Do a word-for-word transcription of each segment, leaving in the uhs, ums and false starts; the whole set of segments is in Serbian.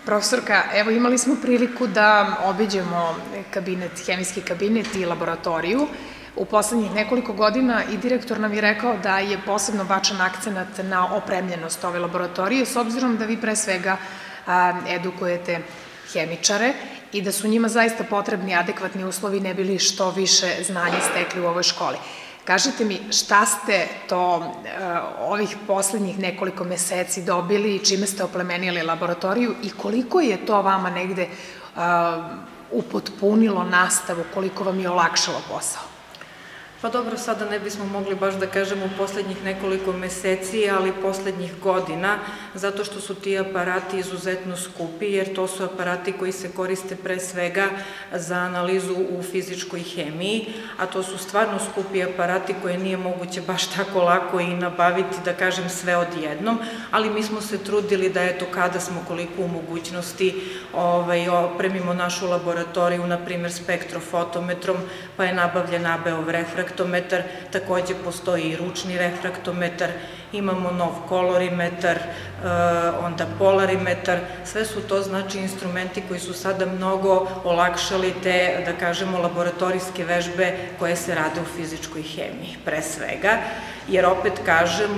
Profesorka, evo imali smo priliku da obiđemo kabinet, hemijski kabinet i laboratoriju u poslednjih nekoliko godina i direktor nam je rekao da je posebno bačan akcenat na opremljenost ove laboratorije, s obzirom da vi pre svega edukujete hemičare i da su njima zaista potrebni adekvatni uslovi ne bili što više znanja stekli u ovoj školi. Kažite mi, šta ste to ovih poslednjih nekoliko meseci dobili i čime ste oplemenili laboratoriju i koliko je to vama negde upotpunilo nastavu, koliko vam je olakšalo posao? Pa dobro, sada ne bismo mogli baš da kažemo u poslednjih nekoliko meseci, ali poslednjih godina, zato što su ti aparati izuzetno skupi, jer to su aparati koji se koriste pre svega za analizu u fizičkoj hemiji, a to su stvarno skupi aparati koje nije moguće baš tako lako i nabaviti, da kažem, sve odjednom, ali mi smo se trudili da eto kada smo koliko u mogućnosti opremimo našu laboratoriju, na primer spektrofotometrom, pa je nabavljen A B O refraktometar, takođe postoji i ručni refraktometar, imamo nov kolorimetar, onda polarimetar, sve su to znači instrumenti koji su sada mnogo olakšali te, da kažemo, laboratorijske vežbe koje se rade u fizičkoj hemiji, pre svega, jer opet kažem,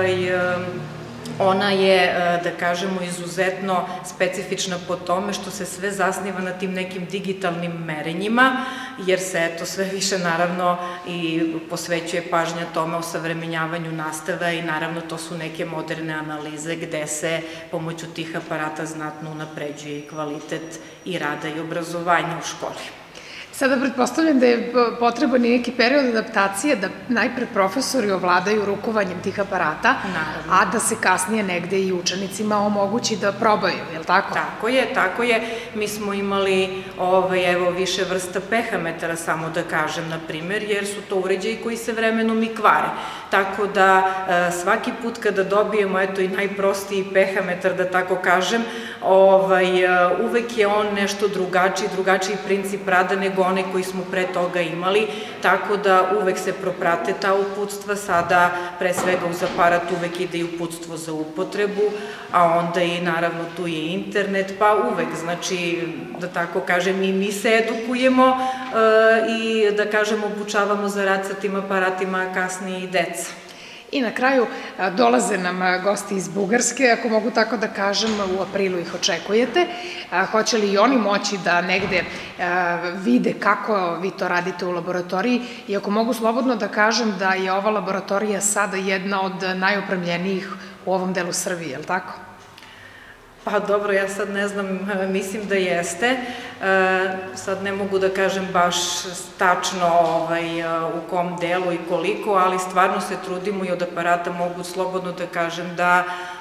ona je, da kažemo, izuzetno specifična po tome što se sve zasniva na tim nekim digitalnim merenjima, jer se eto sve više naravno i posvećuje pažnja tome o savremenjavanju nastave i naravno to su neke moderne analize gde se pomoću tih aparata znatno unapređuje i kvalitet i rada i obrazovanja u školi. Sada pretpostavljam da je potreban i neki period adaptacije, da najpre profesori ovladaju rukovanjem tih aparata, a da se kasnije negde i učenicima omogući da probaju, je li tako? Tako je, tako je. Mi smo imali evo više vrsta pehametara, samo da kažem, na primer, jer su to uređaji koji se vremenom i kvare. Tako da svaki put kada dobijemo eto i najprostiji pehametar, da tako kažem, uvek je on nešto drugačiji, drugačiji princip rada nego one koji smo pre toga imali, tako da uvek se proprate ta uputstva, sada pre svega uz aparat uvek ide i uputstvo za upotrebu, a onda i naravno tu je internet, pa uvek, znači, da tako kažem, i mi se edukujemo i da kažem obučavamo za rad sa tim aparatima, a kasnije i deca. I na kraju dolaze nam gosti iz Bugarske, ako mogu tako da kažem, u aprilu ih očekujete. Hoće li i oni moći da negde vide kako vi to radite u laboratoriji? I ako mogu slobodno da kažem da je ova laboratorija sada jedna od najopremljenijih u ovom delu Srbije, je li tako? Pa dobro, ja sad ne znam, mislim da jeste. Sad ne mogu da kažem baš tačno u kom delu i koliko, ali stvarno se trudimo i od aparata mogu slobodno da kažem da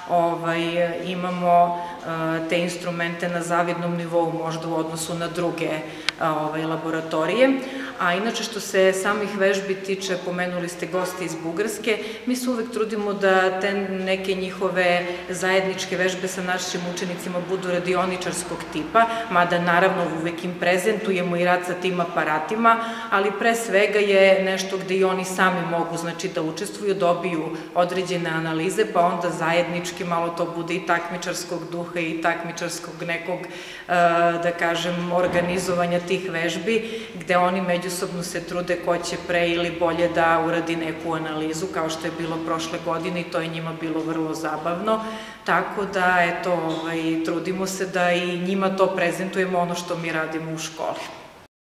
imamo te instrumente na zavidnom nivou, možda u odnosu na druge laboratorije. A inače, što se samih vežbi tiče, pomenuli ste goste iz Bugarske, mi se uvek trudimo da te neke njihove zajedničke vežbe sa našim učenicima budu radioničarskog tipa, mada naravno uvek im prezentujemo i rad sa tim aparatima, ali pre svega je nešto gde i oni sami mogu, znači, da učestvuju, dobiju određene analize, pa onda zajednički malo to bude i takmičarskog duha i takmičarskog nekog, da kažem, organizovanja tih vežbi, gde oni međusobno se trude ko će pre ili bolje da uradi neku analizu, kao što je bilo prošle godine i to je njima bilo vrlo zabavno. Tako da, eto, trudimo se da i njima to prezentujemo, ono što mi radimo u školi.